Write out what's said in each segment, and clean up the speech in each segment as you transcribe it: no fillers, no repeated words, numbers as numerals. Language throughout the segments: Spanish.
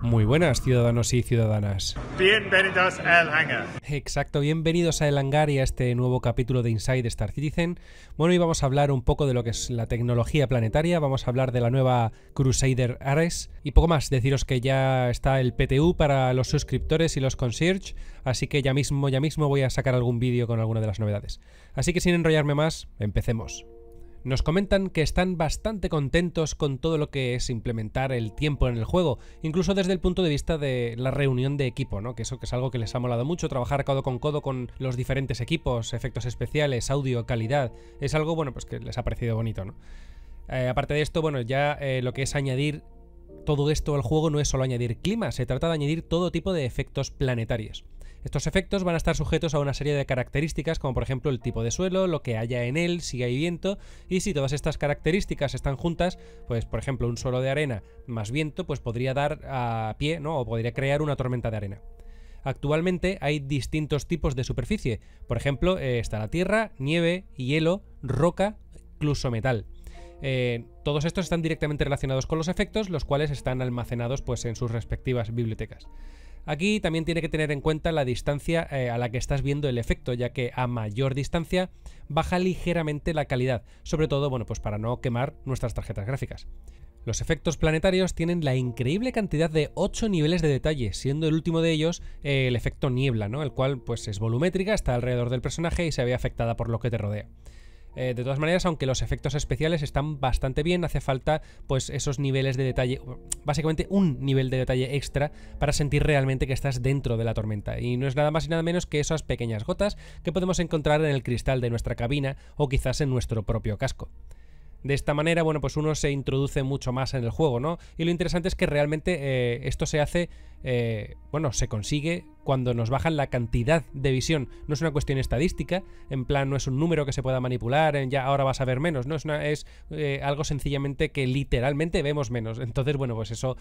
Muy buenas, ciudadanos y ciudadanas. Bienvenidos al hangar. Exacto, bienvenidos a El Hangar y a este nuevo capítulo de Inside Star Citizen. Bueno, hoy vamos a hablar un poco de lo que es la tecnología planetaria, vamos a hablar de la nueva Crusader Ares y poco más. Deciros que ya está el PTU para los suscriptores y los concierge, así que ya mismo voy a sacar algún vídeo con alguna de las novedades. Así que sin enrollarme más, empecemos. Nos comentan que están bastante contentos con todo lo que es implementar el tiempo en el juego, incluso desde el punto de vista de la reunión de equipo, ¿no? Que eso que es algo que les ha molado mucho, trabajar codo con los diferentes equipos, efectos especiales, audio, calidad, es algo, bueno, pues que les ha parecido bonito, ¿no? Aparte de esto, bueno, ya lo que es añadir todo esto al juego no es solo añadir clima, se trata de añadir todo tipo de efectos planetarios. Estos efectos van a estar sujetos a una serie de características, como por ejemplo el tipo de suelo, lo que haya en él, si hay viento, y si todas estas características están juntas, pues por ejemplo un suelo de arena más viento, pues podría dar a pie, ¿no? O podría crear una tormenta de arena. Actualmente hay distintos tipos de superficie, por ejemplo está la tierra, nieve, hielo, roca, incluso metal. Todos estos están directamente relacionados con los efectos, los cuales están almacenados pues en sus respectivas bibliotecas. Aquí también tiene que tener en cuenta la distancia a la que estás viendo el efecto, ya que a mayor distancia baja ligeramente la calidad, sobre todo, bueno, pues para no quemar nuestras tarjetas gráficas. Los efectos planetarios tienen la increíble cantidad de 8 niveles de detalle, siendo el último de ellos el efecto niebla, ¿no? El cual pues es volumétrica, está alrededor del personaje y se ve afectada por lo que te rodea. De todas maneras, aunque los efectos especiales están bastante bien, hace falta pues esos niveles de detalle, básicamente un nivel de detalle extra para sentir realmente que estás dentro de la tormenta. Y no es nada más y nada menos que esas pequeñas gotas que podemos encontrar en el cristal de nuestra cabina o quizás en nuestro propio casco. De esta manera, bueno, pues uno se introduce mucho más en el juego, ¿no? Y lo interesante es que realmente esto se hace, bueno, se consigue cuando nos bajan la cantidad de visión. No es una cuestión estadística, en plan, no es un número que se pueda manipular, ya ahora vas a ver menos, ¿no? Es algo sencillamente que literalmente vemos menos. Entonces, bueno, pues eso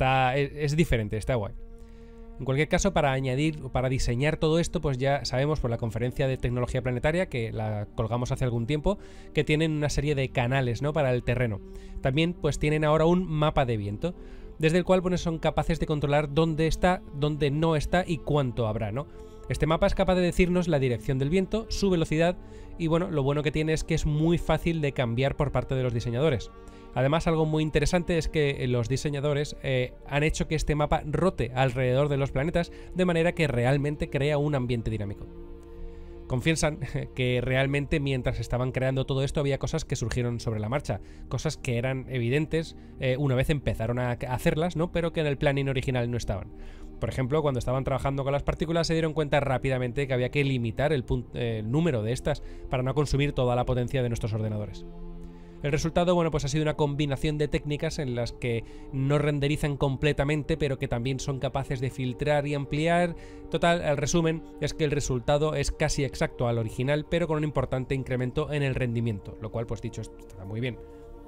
es diferente, está guay. En cualquier caso, para añadir o para diseñar todo esto, pues ya sabemos por la conferencia de tecnología planetaria, que la colgamos hace algún tiempo, que tienen una serie de canales, ¿no? Para el terreno. También pues tienen ahora un mapa de viento, desde el cual pues, son capaces de controlar dónde está, dónde no está y cuánto habrá, ¿no? Este mapa es capaz de decirnos la dirección del viento, su velocidad y bueno, lo bueno que tiene es que es muy fácil de cambiar por parte de los diseñadores. Además, algo muy interesante es que los diseñadores han hecho que este mapa rote alrededor de los planetas de manera que realmente crea un ambiente dinámico. Confiesan que realmente mientras estaban creando todo esto había cosas que surgieron sobre la marcha, cosas que eran evidentes una vez empezaron a hacerlas, ¿no? Pero que en el planning original no estaban. Por ejemplo, cuando estaban trabajando con las partículas se dieron cuenta rápidamente que había que limitar el número de estas para no consumir toda la potencia de nuestros ordenadores. El resultado, bueno, pues ha sido una combinación de técnicas en las que no renderizan completamente, pero que también son capaces de filtrar y ampliar. Total, el resumen es que el resultado es casi exacto al original, pero con un importante incremento en el rendimiento, lo cual, pues dicho, está muy bien.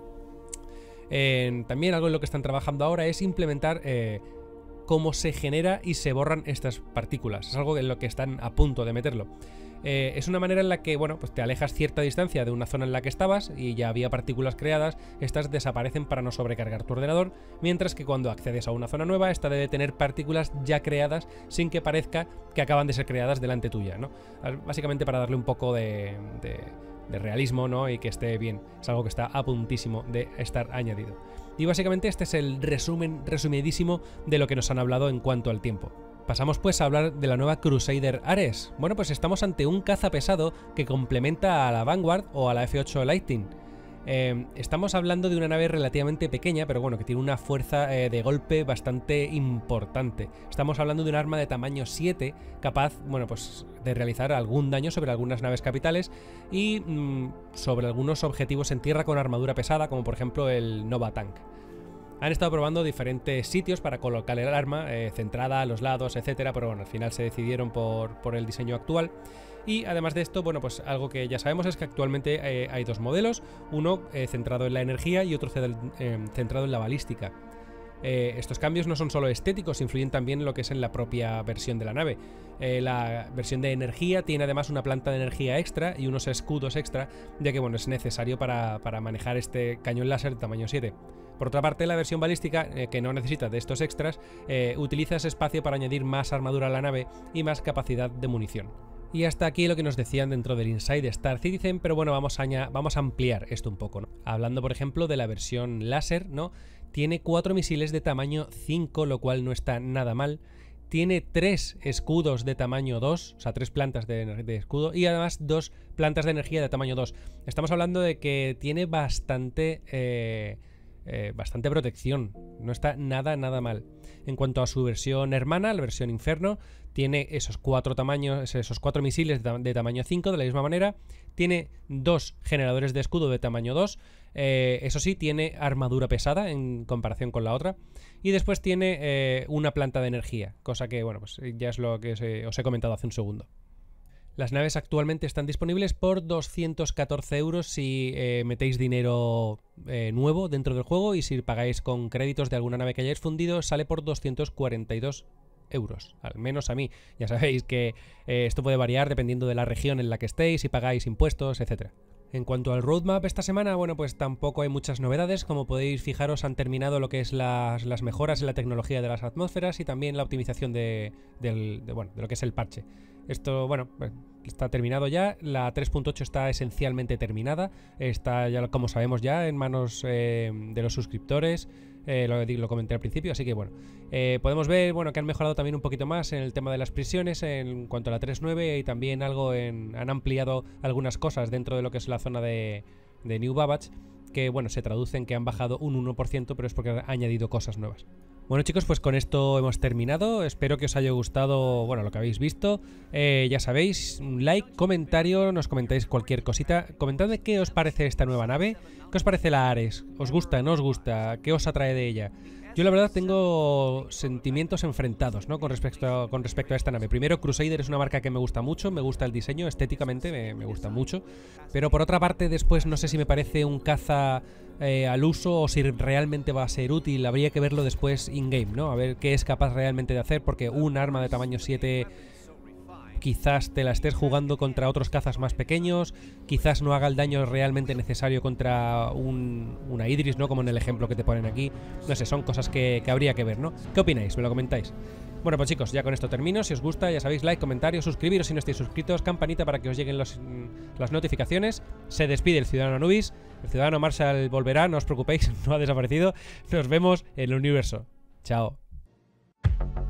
También algo en lo que están trabajando ahora es implementar cómo se genera y se borran estas partículas. Es algo en lo que están a punto de meterlo. Es una manera en la que, bueno, pues te alejas cierta distancia de una zona en la que estabas y ya había partículas creadas, estas desaparecen para no sobrecargar tu ordenador, mientras que cuando accedes a una zona nueva, esta debe tener partículas ya creadas sin que parezca que acaban de ser creadas delante tuya, ¿no? Básicamente para darle un poco de realismo, ¿no? Y que esté bien. Es algo que está a puntísimo de estar añadido. Y básicamente este es el resumen resumidísimo de lo que nos han hablado en cuanto al tiempo. Pasamos pues a hablar de la nueva Crusader Ares. Bueno, pues estamos ante un caza pesado que complementa a la Vanguard o a la F8 Lightning. Estamos hablando de una nave relativamente pequeña, pero bueno, que tiene una fuerza de golpe bastante importante. Estamos hablando de un arma de tamaño 7, capaz, bueno, pues de realizar algún daño sobre algunas naves capitales y sobre algunos objetivos en tierra con armadura pesada, como por ejemplo el Nova Tank. Han estado probando diferentes sitios para colocar el arma, centrada a los lados, etcétera, pero bueno, al final se decidieron por el diseño actual. Y además de esto, bueno, pues algo que ya sabemos es que actualmente hay dos modelos, uno centrado en la energía y otro centrado en la balística. Estos cambios no son solo estéticos, influyen también en lo que es en la propia versión de la nave. La versión de energía tiene además una planta de energía extra y unos escudos extra, ya que bueno, es necesario para manejar este cañón láser de tamaño 7. Por otra parte, la versión balística, que no necesita de estos extras, utiliza ese espacio para añadir más armadura a la nave y más capacidad de munición. Y hasta aquí lo que nos decían dentro del Inside Star Citizen, pero bueno, vamos a ampliar esto un poco, ¿no? Hablando, por ejemplo, de la versión láser, ¿no? Tiene 4 misiles de tamaño 5, lo cual no está nada mal. Tiene 3 escudos de tamaño 2, o sea, 3 plantas de escudo, y además 2 plantas de energía de tamaño 2. Estamos hablando de que tiene bastante protección, no está nada mal. En cuanto a su versión hermana, la versión Inferno, tiene esos 4 misiles de tamaño 5 de la misma manera. Tiene 2 generadores de escudo de tamaño 2. Eso sí, tiene armadura pesada en comparación con la otra. Y después tiene una planta de energía, cosa que, bueno, pues ya es lo que os he comentado hace un segundo. Las naves actualmente están disponibles por 214 euros si metéis dinero nuevo dentro del juego, y si pagáis con créditos de alguna nave que hayáis fundido sale por 242 euros, al menos a mí. Ya sabéis que esto puede variar dependiendo de la región en la que estéis, si pagáis impuestos, etc. En cuanto al roadmap esta semana, bueno, pues tampoco hay muchas novedades. Como podéis fijaros, han terminado lo que es las mejoras en la tecnología de las atmósferas y también la optimización de lo que es el parche. Esto, bueno, está terminado ya. La 3.8 está esencialmente terminada. Está ya, como sabemos, ya en manos de los suscriptores. Lo comenté al principio, así que bueno. Podemos ver, bueno, que han mejorado también un poquito más en el tema de las prisiones en cuanto a la 3.9, y también han ampliado algunas cosas dentro de lo que es la zona de New Babbage, que bueno, se traduce en que han bajado un 1%, pero es porque han añadido cosas nuevas. Bueno, chicos, pues con esto hemos terminado. Espero que os haya gustado, bueno, lo que habéis visto. Ya sabéis, un like, comentario, nos comentáis cualquier cosita. Comentadme qué os parece esta nueva nave, qué os parece la Ares, ¿os gusta, no os gusta? ¿Qué os atrae de ella? Yo la verdad tengo sentimientos enfrentados, ¿no? con respecto a esta nave. Primero, Crusader es una marca que me gusta mucho, me gusta el diseño, estéticamente me gusta mucho. Pero por otra parte, después no sé si me parece un caza al uso o si realmente va a ser útil. Habría que verlo después in-game, ¿no? A ver qué es capaz realmente de hacer, porque un arma de tamaño 7 quizás te la estés jugando contra otros cazas más pequeños, quizás no haga el daño realmente necesario contra una Idris, ¿no? Como en el ejemplo que te ponen aquí. No sé, son cosas que habría que ver, ¿no? ¿Qué opináis? Me lo comentáis. Bueno, pues chicos, ya con esto termino. Si os gusta, ya sabéis, like, comentario, suscribiros si no estáis suscritos, campanita para que os lleguen las notificaciones. Se despide el Ciudadano Anubis. El Ciudadano Marshall volverá, no os preocupéis, no ha desaparecido. Nos vemos en el universo. Chao.